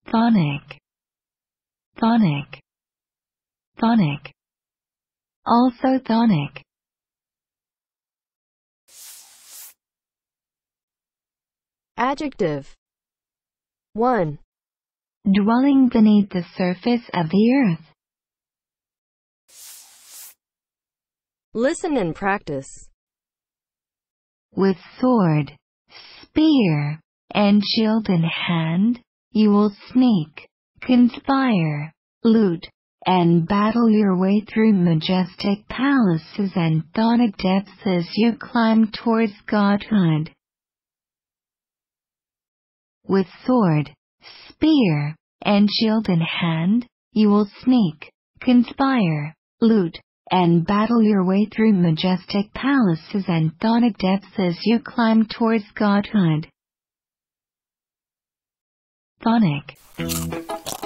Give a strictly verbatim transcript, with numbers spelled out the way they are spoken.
Chthonic, chthonic, chthonic. Also chthonic. Adjective. one. Dwelling beneath the surface of the earth. Listen and practice. With sword, spear, and shield in hand, you will sneak, conspire, loot, and battle your way through majestic palaces and chthonic depths as you climb towards godhood. With sword, spear, and shield in hand, you will sneak, conspire, loot, and battle your way through majestic palaces and chthonic depths as you climb towards godhood. Chthonic.